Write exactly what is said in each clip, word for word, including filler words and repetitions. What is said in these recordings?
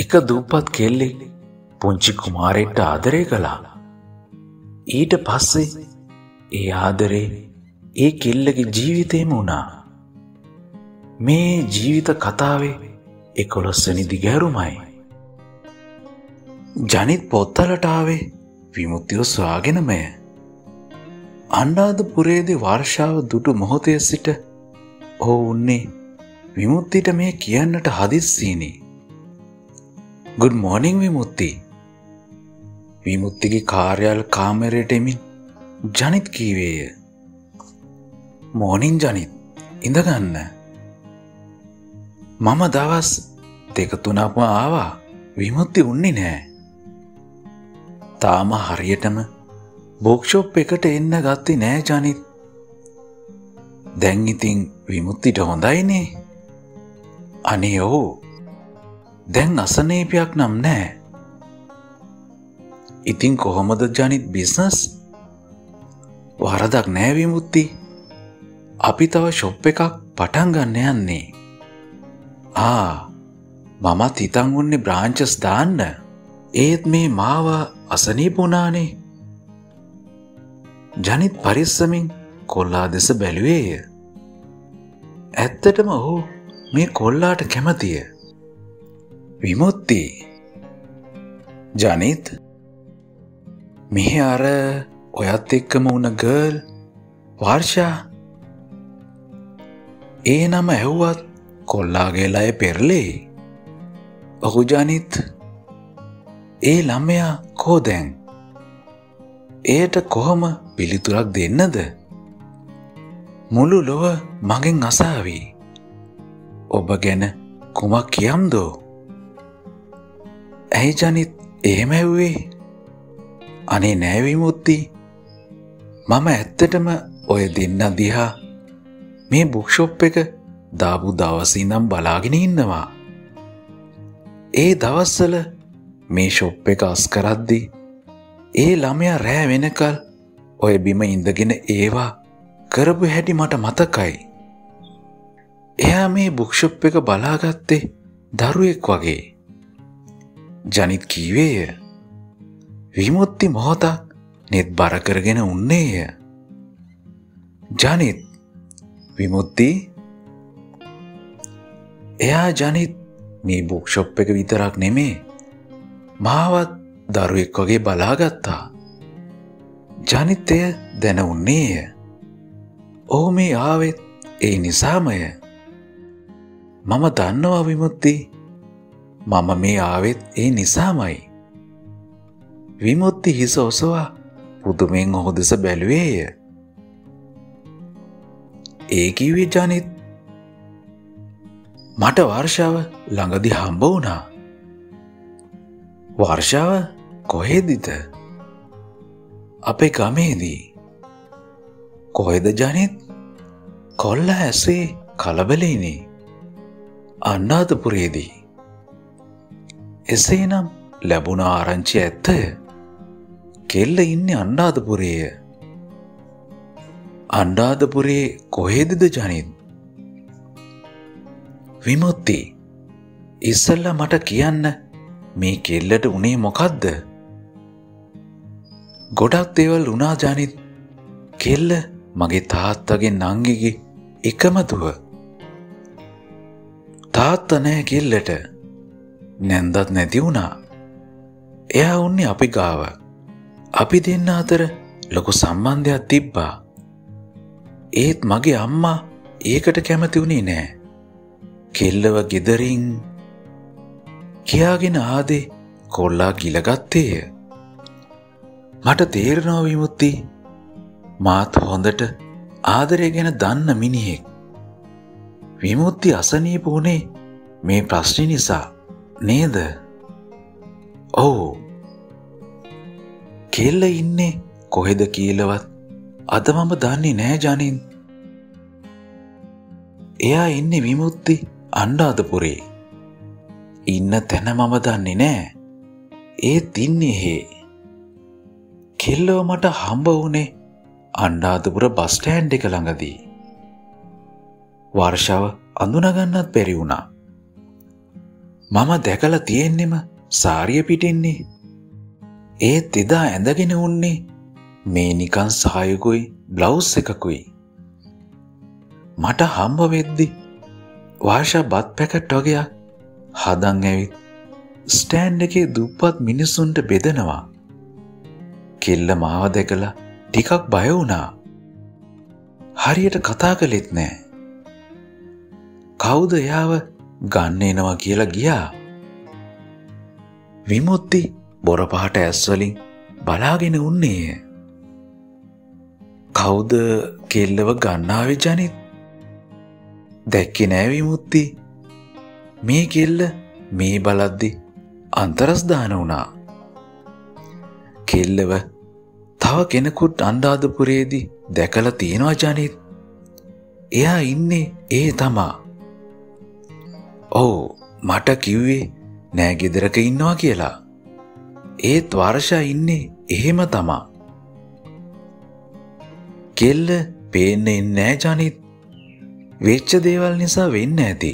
එක දූපත් කෙල්ලෙක් පුංචි කුමාරයෙක්ට ආදරය කළා. ඊට පස්සේ ඒ ආදරේ ඒ කෙල්ලගේ ජීවිතේම වුණා. මේ ජීවිත කතාවේ එකොළොස් වෙනි දිගහැරුමයි. ජනිත් පොත්තලට ආවේ විමුක්තිය සොයාගෙනමය. අනුරාධපුරයේදී වර්ෂාව දුටු මොහොතේ සිට ඔහු උන්නේ විමුක්තියට මේ කියන්නට හදිස්සියෙනි. good morning විමුක්ති. විමුක්තිගේ කාර්යාල කාමරයට එමින් ජනිත් කීවේය. morning ජනිත්, ඉඳගන්න. මම දවස් දෙක තුනක්ම ආවා, විමුක්ති උන්නේ නෑ. තාම හරියටම බොක්ෂොප් එකට එන්න ගත්තේ නෑ ජනිත්. දැන් ඉතින් විමුක්තිට හොඳයිනේ. අනේ ඔව්. දැන් අසනීපයක් නම් නෑ. ඉතින් කොහොමද ජනිත් බිස්නස්? වරදක් නෑ විමුක්ති. අපි තව ෂොප් එකක් පටන් ගන්න යන්නේ. ආ, මමත් හිතන් උන්නේ බ්‍රාන්චස් දාන්න. ඒත් මේ මාව අසනීප වුණානේ. ජනිත් පරිස්සමින් කොල්ලා දෙස බැලුවේය. ඇත්තටම ඔහු මේ කොල්ලාට කැමතිය. විමුක්ති. ජනිත්, මෙහෙ අර ඔයත් එක්කම වුණ ගර්ල් වර්ෂා. ඒ නම ඇහුවත් කොල්ලාගේ ලය පෙරලේ. ඔහු ජනිත්. ඒ ළමයා කෝ දැන්? එයට කොහොම පිළිතුරක් දෙන්නද? මුළු ලොව මගෙන් අසාවි. ඔබ ගැන කුමක් කියම්දෝ? ඇයි ජනිත් එහෙම ඇහුවේ? අනේ නෑ විමුක්ති. මම ඇත්තටම ඔය දෙන්න දිහා මේ බුක්ෂොප් එක දාපු දවසේ ඉඳන් බලාගෙන ඉන්නවා. ඒ දවස්වල මේ ෂොප් එක අස් කරද්දී ඒ ළමයා රෑ වෙනකල් ඔය බිම ඉඳගෙන ඒවා කරපු හැටි මට මතකයි. එයා මේ බුක්ෂොප් එක බලාගත්තේ දරුවෙක් වගේ. ජනිත් කීවේය. විමුක්ති මොහොතක් නෙත් බර කරගෙන උන්නේය. ජනිත්. විමුක්ති. එයා ජනිත් මේ බුක්ෂොප් එක විතරක් නෙමේ, මාවත් දරුවෙක් වගේ බලාගත්තා. ජනිත් එය දැන උන්නේය. ඔහු මේ ආවෙත් ඒ නිසාමය. මම දන්නවා විමුක්ති. මම මේ ආවෙත් ඒ නිසාමයි. විමුක්ති හිස ඔසවා පුදුමෙන් ඔහු දෙස බැලුවේය. ඒ කිව්වේ ජනිත්. මට වර්ෂාව ළඟදී හම්බ වුණා. වර්ෂාව කොහෙදද? අපේ ගමේදී. කොහෙද ජනිත්? කොල්ලා ඇසේ කලබලෙයිනේ. අනුරාධපුරයේදී. එසේනම් ලැබුණ ආරංචිය ඇත්තය. කෙල්ල ඉන්නේ අනුරාධපුරයේ. අනුරාධපුරයේ කොහෙදද ජනිත්? විමුක්ති. ඉස්සෙල්ලා මට කියන්න මේ කෙල්ලට උනේ මොකද්ද? ගොඩක් දේවල් වුණා ජනිත්. කෙල්ල මගේ තාත්තගේ නංගිගේ එකම දුව. තාත්තා නෑ කෙල්ලට. නැන්දත් නැති වුණා. එයා උන්නේ අපි ගාව. අපි දෙන්න අතර ලොකු සම්බන්ධයක් තිබ්බා. ඒත් මගේ අම්මා ඒකට කැමති වුණේ නෑ. කෙල්ලව ගෙදරින් කියාගෙන ආදේ කොල්ලා ගිලගත්තේය. මට තේරෙනවා විමුක්ති. මාත් හොඳට ආදරය ගැන දන්න මිනිහෙක්. විමුක්ති අසනීප වුණේ මේ ප්‍රශ්නේ නිසා නේද? ඔව්. කෙල්ල ඉන්නේ කොහෙද කියලාවත් අද මම දන්නේ නෑ ජනින්. එයා ඉන්නේ විමුක්ති අනුරාධපුරේ. ඉන්න තැන මම දන්නේ නෑ. ඒත් ඉන්නේ හේ. කෙල්ලව මට හම්බ වුණේ අනුරාධපුර බස් ස්ටෑන්ඩ් එක ළඟදී. වර්ෂාව අඳුනගන්නත් බැරි වුණා. මම දැකලා තියෙන්නෙම සාරිය පිටින්නේ. ඒත් එදා ඇඳගෙන උන්නේ මේ නිකන් සායකුයි බ්ලවුස් එකකුයි. මට හම්බ වෙද්දි වාර්ෂා බත් පැකට් වගේක් හදන් ඇවිත් ස්ටෑන්ඩ් එකේ දුප්පත් මිනිස්සුන්ට බෙදනවා. කෙල්ල මාව දැකලා ටිකක් බය වුණා. හරියට කතා කළෙත් නෑ. කවුද එයාව ගන්න එනවා කියලා ගියා. විමුක්ති බොර පහට ඇස් වලින් බලාගෙන උන්නේ. කවුද කෙල්ලව ගන්නාවේ ජනිත්? දැක්කේ නෑ විමුක්ති. මේ කෙල්ල මේ බලද්දි අන්තරස් දාන වුණා. කෙල්ලව තව කෙනෙකුට අනුරාධපුරයේදී දැකලා තියෙනවා ජනිත්. එයා ඉන්නේ ඒ තමා. ඔව් මට කිව්වේ නෑ ගෙදරක ඉන්නවා කියලා. ඒත් වර්ෂා ඉන්නේ එහෙම තමා. කෙල්ල පේන්නේ නෑ ජනිත්. වෙච්ච දේවල් නිසා වෙන්න ඇති.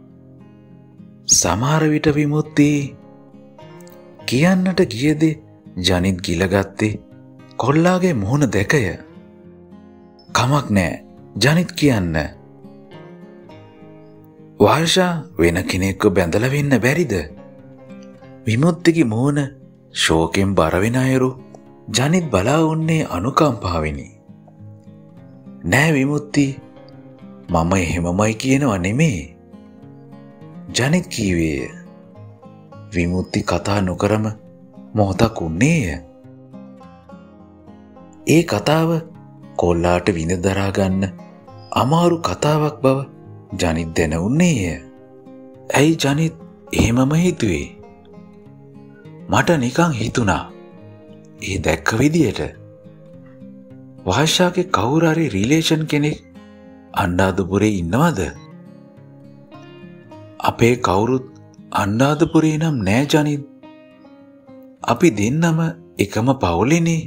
සමහර විට විමුක්ති කියන්නට ගියේදී ජනිත් ගිලගත්තේ කොල්ලාගේ මුහුණ දැකය. කමක් නෑ ජනිත් කියන්න. වර්ෂා වෙන කෙනෙක්ව බැඳලා වෙන්න බැරිද? විමුක්තිගේ මුහුණ ශෝකෙන් බර වෙන අයුරු ජනිත් බලා උන්නේ අනුකම්පාවෙනි. නෑ විමුක්ති මම එහෙමමයි කියනවා නෙමේ. ජනිත් කීවේය. විමුක්ති කතා නොකරම මොහොතක් උන්නේය. ඒ කතාව කොල්ලාට විඳ දරා ගන්න අමාරු කතාවක් බව ජනිත් දැන උන්නේය. ඇයි ජනිත් එහෙමම හිතුවේ? මට නිකන් හිතුණා. ඒ දැක්ක විදියට වර්ෂාගේ කවුරු හරි රිලේෂන් කෙනෙක් අනුරාධපුරේ ඉන්නවද? අපේ කවුරුත් අනුරාධපුරේ නම් නෑ ජනිත්. අපි දෙන්නම එකම පවුලේනේ.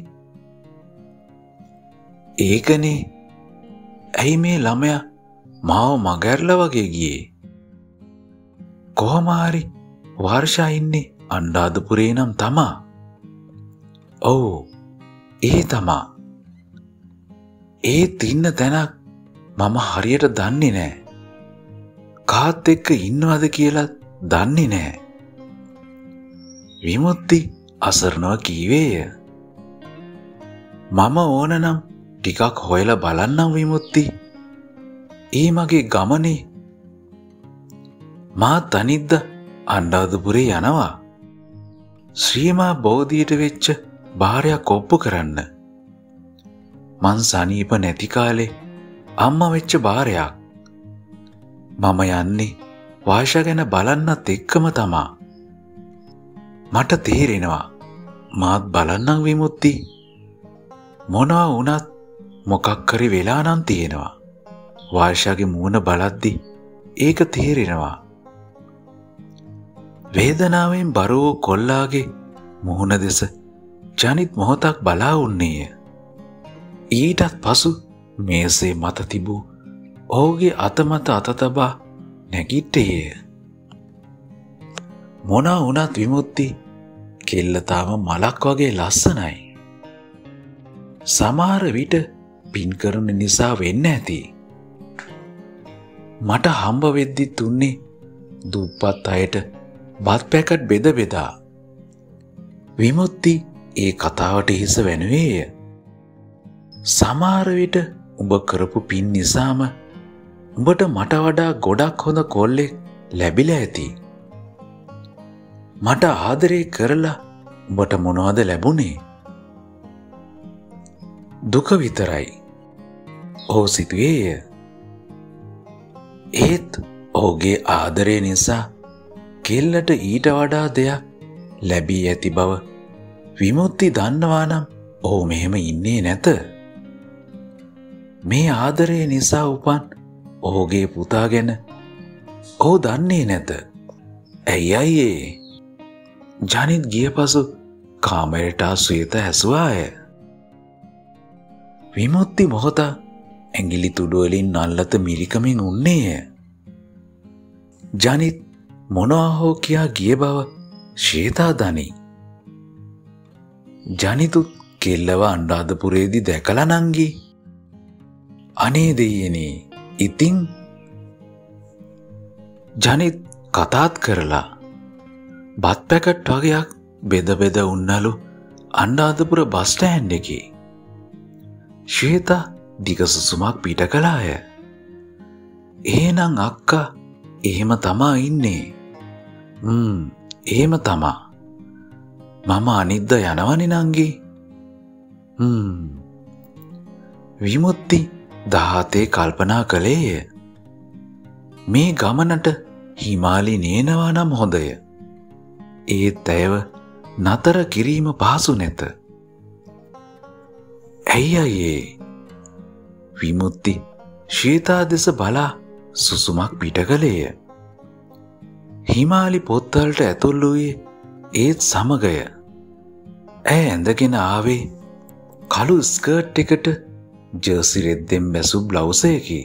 ඒකනේ. ඇයි මේ ළමයා මාව මගහැරලා වගේ ගියේ? කොහොම හරි වර්ෂා ඉන්නේ අනුරාධපුරේ නම් තමා. ඔව් ඒ තමා. ඒත් ඉන්න තැනක් මම හරියට දන්නේ නෑ. කාත් එක්ක ඉන්නවද කියලා දන්නේ නෑ. විමුක්ති අසරණව කීවේය. මම ඕන නම් ටිකක් හොයලා බලන්නම් විමුක්ති. ඒ මගේ ගමනේ. මාත් අනිද්ද අනුරාධපුරේ යනවා. ශ්‍රීමා බෝධියට වෙච්ච බාරයක් ඔප්පු කරන්න. මං සනීප නැති කාලේ අම්මා වෙච්ච බාරයක්. මම යන්නේ වාෂා ගැන බලන්නත් එක්කම තමා. මට තේරෙනවා මාත් බලන්නම් විමුක්ති. මොනවා වුණත් මොකක් හරි වෙලා නම් තියෙනවා. වාෂාගේ මූණ බලද්දි ඒක තේරෙනවා. වේදනාවෙන් බර වූ කොල්ලාගේ මුහුණ දෙස ජනිත් මොහොතක් බලා උන්නේය. ඊටත් පසු මේසේ මත තිබූ ඔහුගේ අත මත අත තබා නැගිට්ටේය. මොනා වුණත් විමුක්ති කෙල්ල තාම මලක් වගේ ලස්සනයි. සමහර විට පින් කරන නිසා වෙන්න ඇති. මට හම්බ වෙද්දි තුන්නේ දුප්පත් අයට බත් පැකට් බෙද බෙදා. විමුක්ති ඒ කතාවට හිස වැනුවේය. සමහර විට උඹ කරපු පින් නිසාම උඹට මට වඩා ගොඩක් හොඳ කොල්ලෙක් ලැබිලා ඇති. මට ආදරේ කරලා උඹට මොනවද ලැබුණේ? දුක විතරයි. ඔහු සිතුවේය. ඒත් ඔහුගේ ආදරේ නිසා කෙල්ලට ඊට වඩා දෙයක් ලැබී ඇති බව විමුක්ති දන්නවා නම් ඔහු මෙහෙම ඉන්නේ නැත. මේ ආදරේ නිසා උපන් ඔහුගේ පුතා ගැන ඔහු දන්නේ නැත. ඇයි අයියේ? ජනිත් ගිය පසු කාමරයට සුවේත ඇසුවාය. විමුක්ති මොහොත ඇඟිලි තුඩු වලින් නල්ලත මිරිකමින් උන්නේය. ජනිත් මොනවා හෝ කියා ගිය බව ශ්වේතා දනි. ජනිතුත් කෙල්ලව අනුරාධපුරේදී දැකලා නංගි. අනේ දෙයියනේ ඉතින් ජනිත් කතාත් කරලා බත් පැකට් වගේක් බෙද බෙද උන්නලු අනුරාධපුර බස් ස්ටෑන්ඩ් එකේ. ශ්වේතා දිග සුසුමක් පිට කළාය. එහෙනම් අක්කා එහෙම තමා ඉන්නේ. හ්ම් එහෙම තමා. මම අනිද්ද යනවනේ නංගි. හ්ම් විමුක්ති දහතේ කල්පනා කළේය. මේ ගමනට හිමාලි නේනවා නම් හොඳය. ඒත් ඇයව නතර කිරීම පහසු නැත. ඇයි අයියේ? විමුක්ති ශ්වේතා දෙස බලා සුසුමක් පිට කළේය. හිමාලි පොත්වලට ඇතුල් වූයේ ඒත් සමගය. ඇය ඇඳගෙන ආවේ කළු ස්කර්ට් එකට ජර්සි රෙද්දෙන් බැසු බ්ලවුස් එකකි.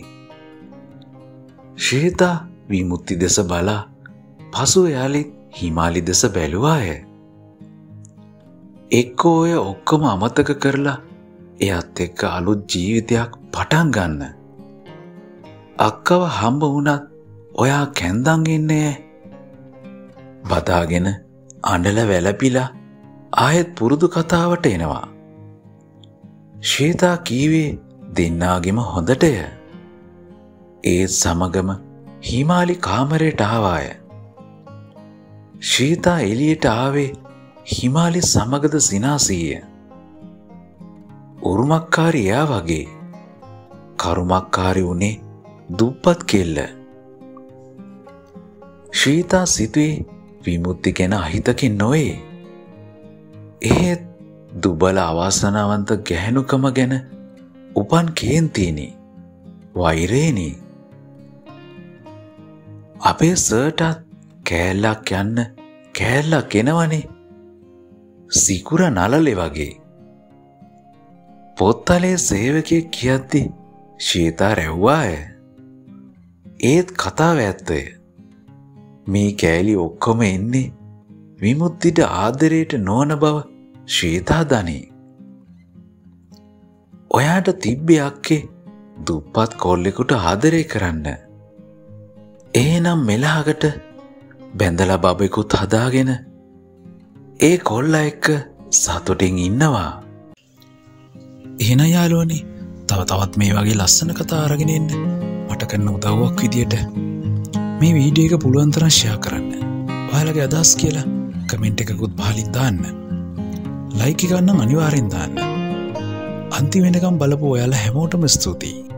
ශ්වේතා විමුක්ති දෙස බලා පසු යාලිත් හිමාලි දෙස බැලුවාය. එක්කෝ ඔය ඔක්කොම අමතක කරලා එයත් එක්ක අලුත් ජීවිතයක් පටන් ගන්න. අක්කව හම්බ වුණත් ඔයා කැන්දන් ඉන්නේ. බදාගෙන අඬල වැළපිලා ආයෙත් පුරුදු කතාවට එනවා. ශ්වේතා කීවේ දෙන්නාගෙම හොඳටය. ඒත් සමගම හිමාලි කාමරයට ආවාය. ශ්වේතා එළියට ආවේ හිමාලි සමගද සිනාසීය. උරුමක්කාරි එයා වගේ. කරුමක්කාරි උනේ දුප්පත් කෙල්ල. ශ්වේතා සිතුවේ විමුක්ති ගැන අහිතකින් නොවේ. එහෙත් දුබල අවාසනාවන්ත ගැහැණුකම ගැන උපන් කේන්තියනි වෛරේනි. අපේ සර්ටත් කෑල්ලක් යන්න කෑල්ලක් එනවනේ. සිකුර නලලේ වගේ. පොත්තලේ සේවකයෙක් කියද්දි ශ්වේතා රැව්වාය. ඒත් කතාව ඇත්තය. මේ කෑලි ඔක්කොම එන්නේ විමුක්තිට ආදරයට නොවන බව ශ්වේතා දනී. ඔයාට තිබ්බේ අක්කේ දුප්පත් කොල්ලෙකුට ආදරය කරන්න. එහෙනම් මෙලහකට බැඳලා බබෙකුත් හදාගෙන ඒ කොල්ලා එක්ක සතුටින් ඉන්නවා. එහෙනම් යාළුවනේ තව තවත් මේ වගේ ලස්සන කතා අරගෙන එන්න මට කරන උදව්වක් විදියට මේ වීඩියෝ එක පුළුවන් තරම් ෂෙයා කරන්න. ඔයාලගේ අදහස් කියලා කමෙන්ට් එකකුත් පහලින් දාන්න. ලයික් එක නම් අනිවාර්යෙන් දාන්න. අන්තිම වෙනකම් බලපු ඔයාලා හැමෝටම ස්තුතියි.